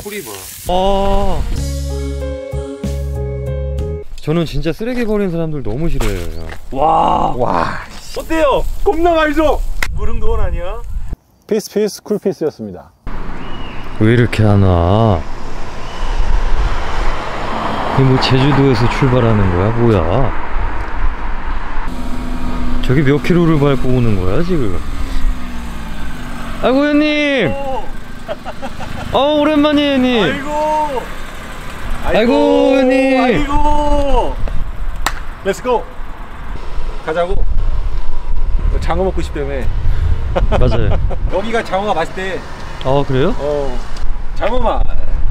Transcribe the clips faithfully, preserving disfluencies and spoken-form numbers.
뿌리 봐. 아, 저는 진짜 쓰레기 버리는 사람들 너무 싫어해요. 와, 와, 어때요? 겁나 맛있어. 무릉도원 아니야? 피스 피스 쿨 피스였습니다. 왜 이렇게 하나? 이 뭐 제주도에서 출발하는 거야? 뭐야? 저기 몇 킬로를 밟고 오는 거야 지금? 아이고 형님! 어 오랜만이에요 형님! 아이고! 아이고 형님! 아이고! 렛츠고! 가자고! 장어 먹고 싶다며. 맞아요. 여기가 장어가 맛있대. 아 그래요? 어, 장어 맛.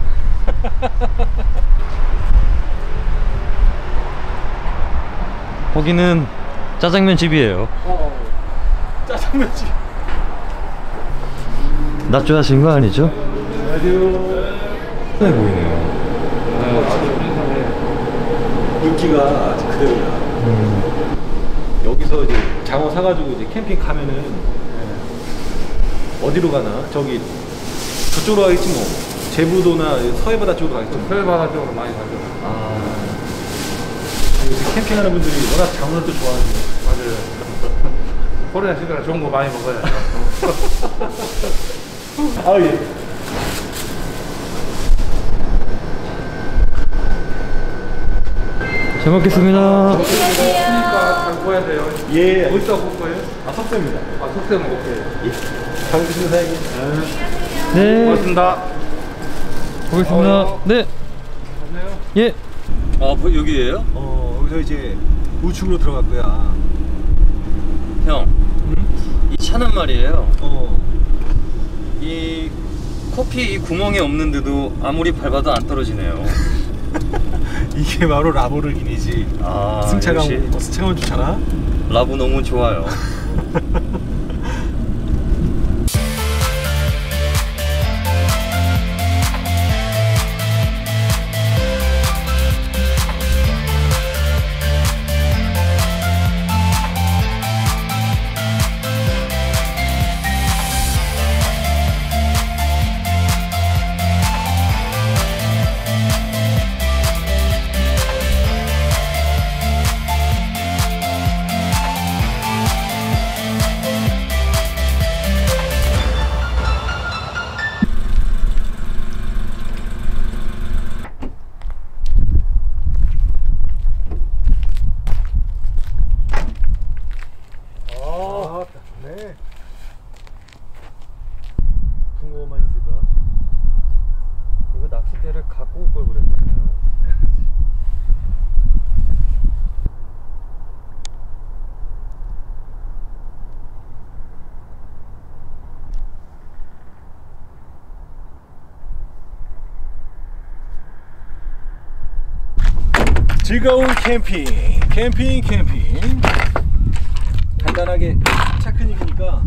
거기는 짜장면 집이에요. 어, 짜장면집. 낯좋아하신 거 아니죠? 안녕하세요. 네 보이네요. 물기가 그대로야. 음. 여기서 이제 장어 사가지고 이제 캠핑 가면은 어디로 가나? 저기 저쪽으로 가겠지 뭐. 제부도나 서해바다 쪽으로 가겠지 뭐. 서해바다 쪽으로 많이 가죠. 아, 요새 캠핑하는 분들이 워낙 장어를 또 좋아하시네. 맞아요. 코리아 시대라 좋은 거 많이 먹어야죠. 아 예. 잘 먹겠습니다. 그러니까 잘 구워야 돼요. 예. 어디다 볼 거예요? 아 석대입니다. 아, 속세 먹을게요. 예. 잘 드시는 사장님. 네. 고맙습니다. 보겠습니다. 어, 네. 안녕하세요. 예. 아, 뭐 여기에요? 어, 여기서 이제 우측으로 들어갈 거야. 형, 이 차는 말이에요. 어. 이 코피 이 구멍이 없는데도 아무리 밟아도 안 떨어지네요. 이게 바로 라보르기니지. 아, 승차감, 역시 어, 승차감 좋잖아. 라브 너무 좋아요. 아, 네. 붕어만 있을까? 이거 낚싯대를 갖고 올 걸 그랬네요. 즐거운 캠핑, 캠핑, 캠핑. 간단하게 차크닉이니까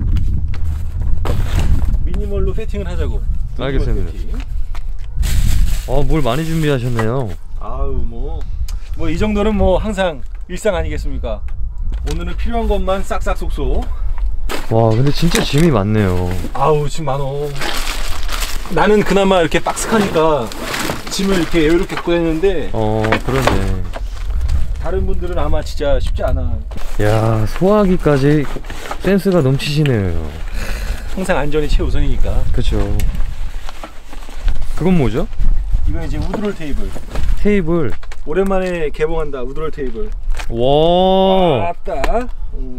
미니멀로 세팅을 하자고. 알겠습니다. 세팅. 어, 뭘 많이 준비하셨네요. 아우 뭐 뭐 이 정도는 뭐 항상 일상 아니겠습니까? 오늘은 필요한 것만 싹싹 쏙쏙. 와, 근데 진짜 짐이 많네요. 아우 짐 많어. 나는 그나마 이렇게 박스카니까 짐을 이렇게 여유롭게 갖고 다니는데 어, 그러네. 다른 분들은 아마 진짜 쉽지 않아. 야, 소화기까지 센스가 넘치시네요. 항상 안전이 최우선이니까. 그쵸. 그건 뭐죠? 이건 이제 우드롤 테이블. 테이블. 오랜만에 개봉한다. 우드롤 테이블. 와. 아따. 음.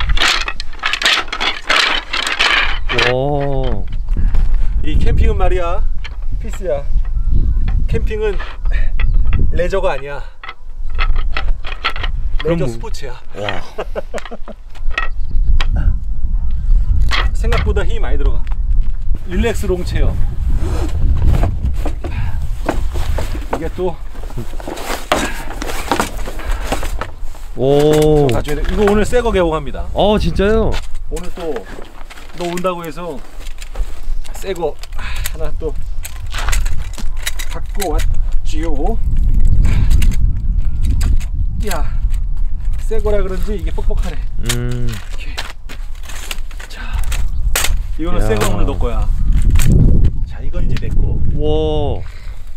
와. 이 캠핑은 말이야, 피스야. 캠핑은 레저가 아니야. 레저 뭐... 스포츠야. 와. 생각보다 힘이 많이 들어가. 릴렉스 롱체어. 이게 또 오. 가져야 돼. 이거 오늘 새거 개봉합니다. 어, 진짜요? 오늘 또 너 온다고 해서 새거 하나 또 갖고 왔지요. 야, 새거라 그런지 이게 뻑뻑하네. 음. 이렇게. 자, 이거는 야. 새거 오늘 너 거야. 자, 이건 이제 내 거. 와.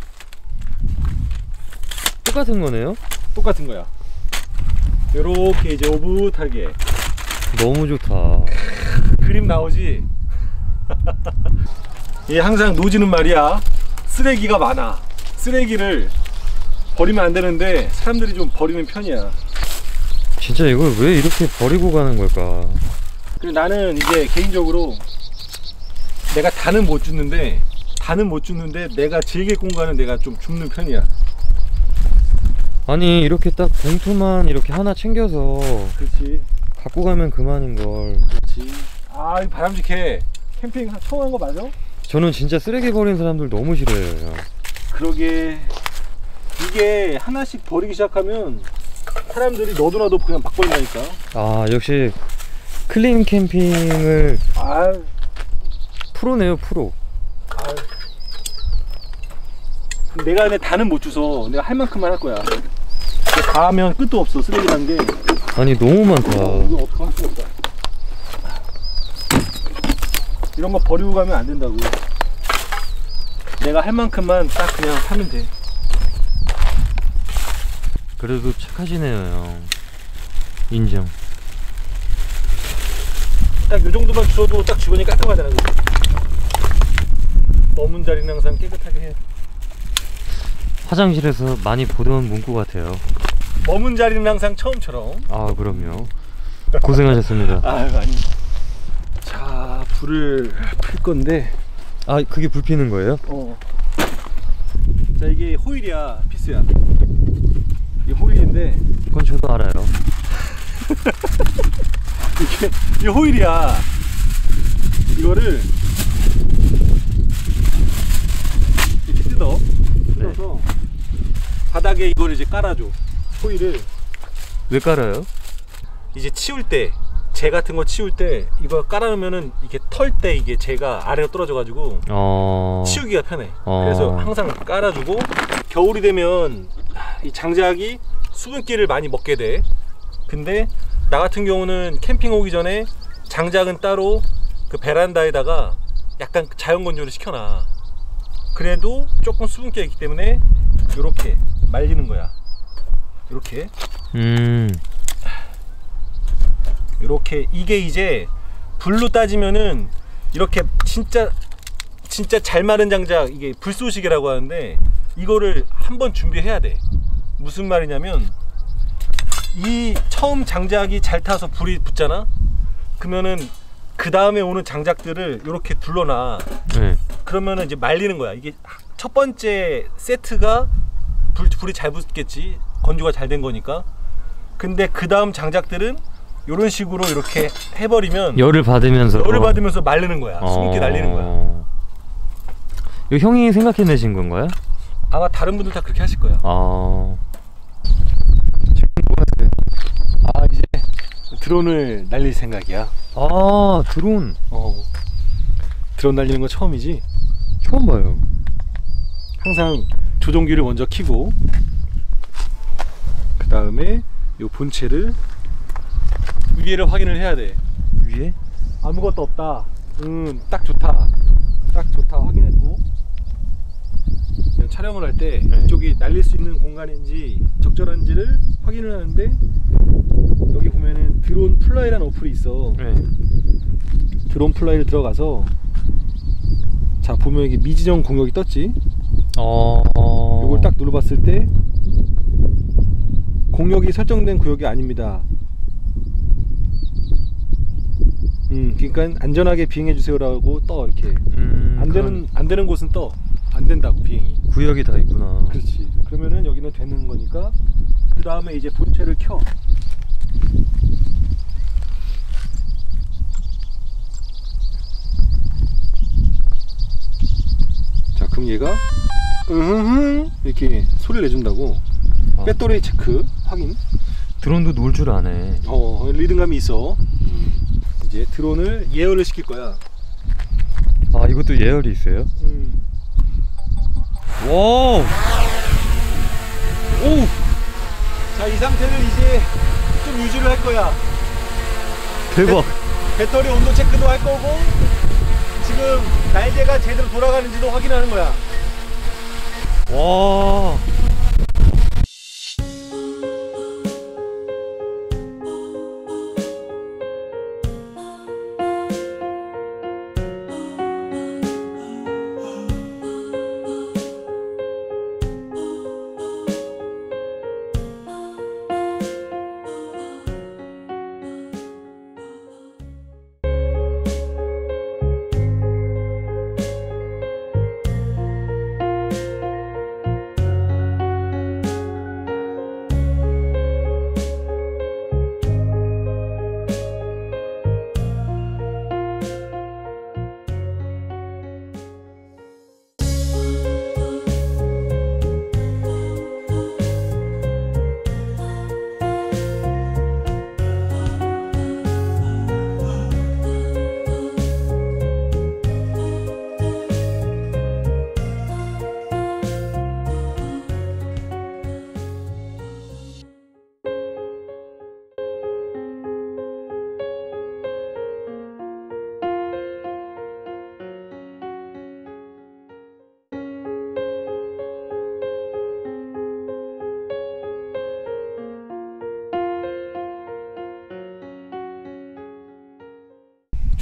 똑같은 거네요? 똑같은 거야. 요렇게 이제 오붓하게 너무 좋다. 그림 나오지? 이 항상 노지는 말이야 쓰레기가 많아. 쓰레기를 버리면 안 되는데 사람들이 좀 버리는 편이야. 진짜 이걸 왜 이렇게 버리고 가는 걸까? 그리고 나는 이제 개인적으로 내가 다는 못 줍는데 다는 못 줍는데 내가 즐길 공간은 내가 좀 줍는 편이야. 아니 이렇게 딱 봉투만 이렇게 하나 챙겨서 그렇지. 갖고 가면 그만인걸. 그렇지. 아, 이 바람직해. 캠핑 처음 한 거 맞아? 저는 진짜 쓰레기 버리는 사람들 너무 싫어해요. 그러게. 이게 하나씩 버리기 시작하면 사람들이 너도 나도 그냥 막 버린다니까. 아 역시 클린 캠핑을 아, 프로네요 프로. 아. 내가 근데 다는 못 줘서 내가 할 만큼만 할 거야. 다 하면 끝도 없어 쓰레기란 게. 아니 너무 많다. 어, 이거 어떡할 수가 없다. 이런 거 버리고 가면 안 된다고. 내가 할 만큼만 딱 그냥 하면 돼. 그래도 착하시네요 형. 인정. 딱 요 정도만 주워도 딱 주변이 깔끔하잖아. 그치? 머문 자리는 항상 깨끗하게 해. 화장실에서 많이 보던 문구 같아요. 머문 자리는 항상 처음처럼. 아 그럼요. 고생하셨습니다. 아유 아니. 자, 불을 필 건데. 아 그게 불 피는 거예요? 어. 자, 이게 호일이야, 피스야. 이게 호일인데 그건 저도 알아요. 이게 이게 호일이야. 이거를 이렇게 뜯어. 뜯어서 바닥에 이걸 이제 깔아줘. 호일을 왜 깔아요? 이제 치울 때, 재 같은 거 치울 때 이거 깔아놓으면은 이게 털 때 이게 재가 아래로 떨어져가지고 어... 치우기가 편해. 어... 그래서 항상 깔아주고, 겨울이 되면 이 장작이 수분기를 많이 먹게 돼. 근데 나 같은 경우는 캠핑 오기 전에 장작은 따로 그 베란다에다가 약간 자연 건조를 시켜놔. 그래도 조금 수분기가 있기 때문에 이렇게 말리는 거야. 이렇게 음... 이렇게. 이게 이제 불로 따지면은 이렇게 진짜 진짜 잘 마른 장작, 이게 불쏘시개라고 하는데 이거를 한번 준비해야 돼. 무슨 말이냐면 이 처음 장작이 잘 타서 불이 붙잖아. 그러면은 그 다음에 오는 장작들을 이렇게 둘러놔. 네. 그러면은 이제 말리는 거야. 이게 첫 번째 세트가 불, 불이 잘 붙겠지. 건조가 잘 된 거니까. 근데 그 다음 장작들은 이런 식으로 이렇게 해버리면 열을 받으면서 열을 받으면서 마르는 거야. 수분기 어... 날리는 거야. 이거 형이 생각해내신 건가요? 아마 다른 분들 다 그렇게 하실 거야. 아... 지금 뭐 하세요? 아, 이제 드론을 날릴 생각이야. 아 드론 어. 드론 날리는 거 처음이지. 처음 봐요. 항상 조종기를 먼저 켜고 그 다음에 요 본체를 위에를 확인을 해야 돼. 위에? 아무것도 없다. 음, 딱 좋다. 딱 좋다. 확인했고, 촬영을 할 때 네. 이쪽이 날릴 수 있는 공간인지 적절한지를 확인을 하는데, 여기 보면은 드론 플라이라는 어플이 있어. 네. 드론 플라이를 들어가서, 자 보면 여기 미지정 공역이 떴지. 어... 이걸 딱 눌러봤을 때 공역이 설정된 구역이 아닙니다. 음, 그러니까 안전하게 비행해 주세요라고 떠. 이렇게 음, 안 되는 안 되는 곳은 떠. 안 된다고 비행이. 구역이 다 있구나. 그렇지. 그러면은 여기는 되는 거니까 그 다음에 이제 본체를 켜. 자, 그럼 얘가 으흠 이렇게 소리를 내준다고. 아. 배터리 체크 확인. 드론도 놀 줄 아네. 어, 리듬감이 있어. 이제 드론을 예열을 시킬 거야. 아 이것도 예열이 있어요? 음. 와우! 오! 자, 이 상태를 이제 좀 유지를 할 거야. 대박! 배, 배터리 온도 체크도 할 거고, 지금 날개가 제대로 돌아가는지도 확인하는 거야. 와!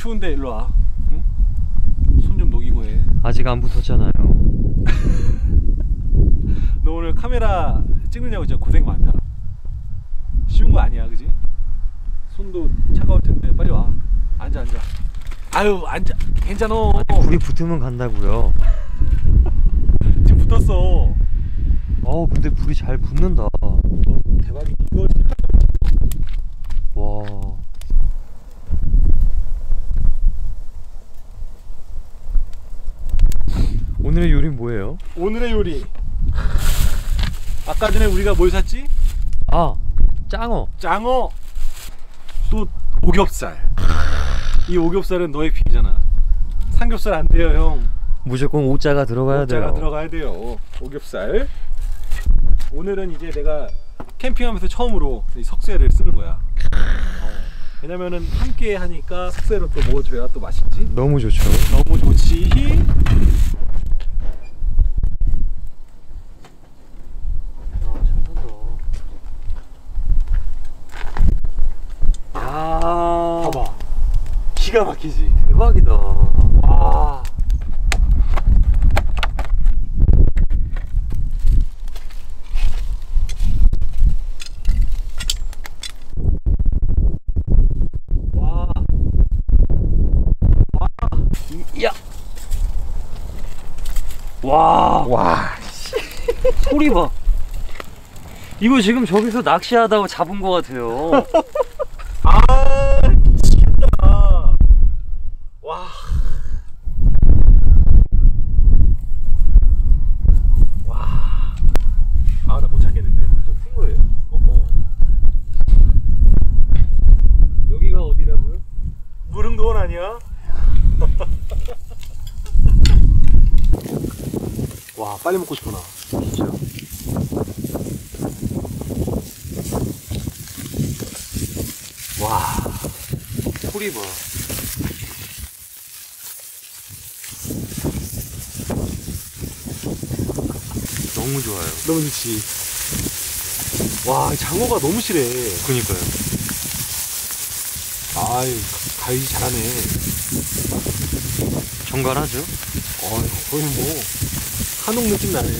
추운데 일로 와. 응? 손 좀 녹이고 해. 아직 안 붙었잖아요. 너 오늘 카메라 찍느냐고 진짜 고생 많다. 쉬운 거 아니야, 그지? 손도 차가울 텐데 빨리 와. 앉아, 앉아. 아유, 앉아. 괜찮아. 아니, 불이 붙으면 간다고요. 지금 붙었어. 어 근데 불이 잘 붙는다. 어, 대박이. 이거 와. 오늘의 요리는 뭐예요? 오늘의 요리. 아까 전에 우리가 뭘 샀지? 아 짱어. 장어. 또 오겹살. 이 오겹살은 너의 피잖아. 삼겹살 안 돼요, 형. 무조건 오자가 들어가야 돼요. 오자가 들어가야 돼요. 오겹살. 오늘은 이제 내가 캠핑하면서 처음으로 이 석쇠를 쓰는 거야. 어. 왜냐면은 함께 하니까 석쇠로 또 먹어줘야 또 맛있지. 너무 좋죠. 너무 좋지. 야, 봐봐. 기가 막히지. 대박이다. 와. 와. 와. 야. 와. 와. 소리 봐. 이거 지금 저기서 낚시하다가 잡은 것 같아요. 아, 미치겠다. 와. 와. 아, 나 못 찾겠는데. 저 큰 거예요? 어, 어. 여기가 어디라고요? 무릉도원 아니야? 와, 빨리 먹고 싶어 나. 진짜. 와. 소리 봐. 너무 좋아요. 너무 좋지. 와, 장어가 너무 실해. 그니까요. 아유, 가위 잘하네. 정갈하죠? 어, 거의 뭐 한옥 느낌 나네.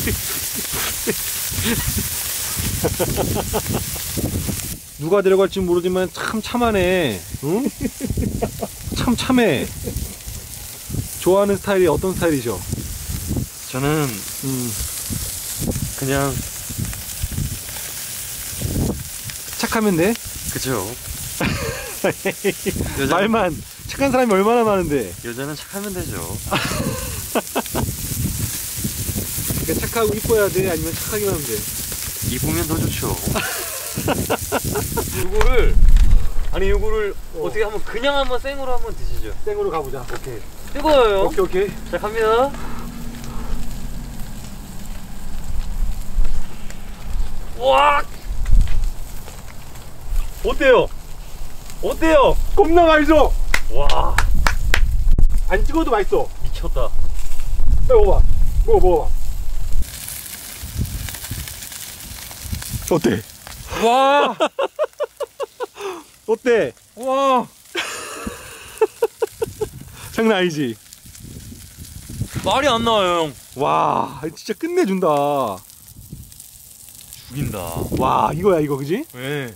누가 데려갈지 모르지만 참 참하네. 응? 참 참해. 좋아하는 스타일이 어떤 스타일이죠? 저는 음, 그냥 착하면 돼? 그죠. 여자, 말만 착한 사람이 얼마나 많은데. 여자는 착하면 되죠. 그러니까 착하고 이뻐야 돼? 아니면 착하기만 하면 돼? 입으면 더 좋죠. 이거를 아니 이거를 어. 어. 떻게 한번 그냥 한번 생으로 한번 드시죠. 생으로 가보자. 오케이. 뜨거워요. 오케이, 오케이. 자 갑니다. 와. 어때요? 어때요? 겁나 맛있어. 와 안 찍어도 맛있어. 미쳤다. 야, 먹어봐. 먹어, 먹어봐. 어때? 와. 어때? 와. 장난 아니지? 말이 안 나와요 형. 와, 진짜 끝내준다. 죽인다. 와, 이거야, 이거, 그지? 왜?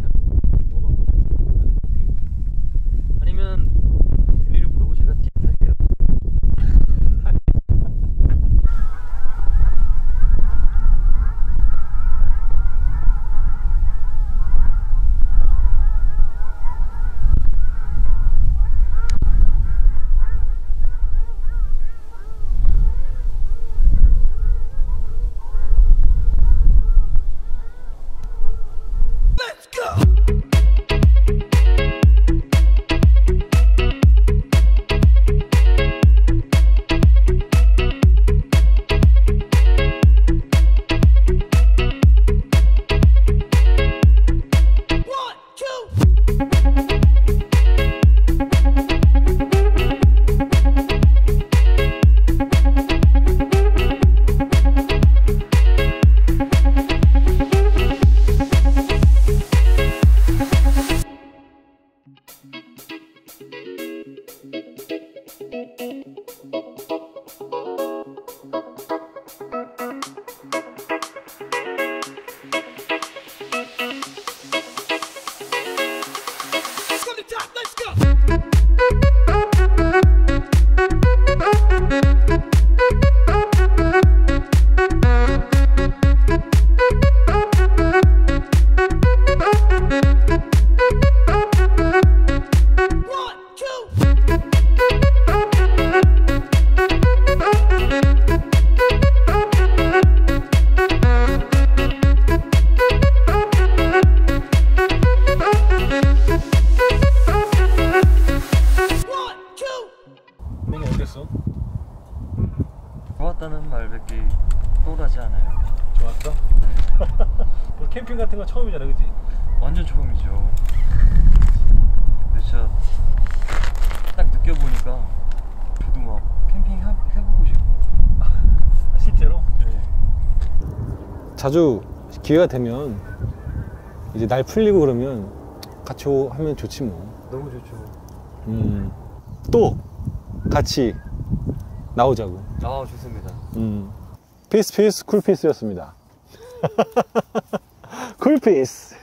아니면 릴리를 부르고 제가 뒤에 탈게요. 좋았어? 네. 캠핑 같은 건 처음이잖아, 그지? 완전 처음이죠. 근데 진짜 딱 느껴보니까 저도 막 캠핑 해, 해보고 싶고. 아, 실제로? 네. 자주 기회가 되면 이제 날 풀리고 그러면 같이 오- 하면 좋지 뭐. 너무 좋죠. 음. 또 같이 나오자고. 아, 좋습니다. 음. 피스 피스 쿨피스였습니다. 쿨피스.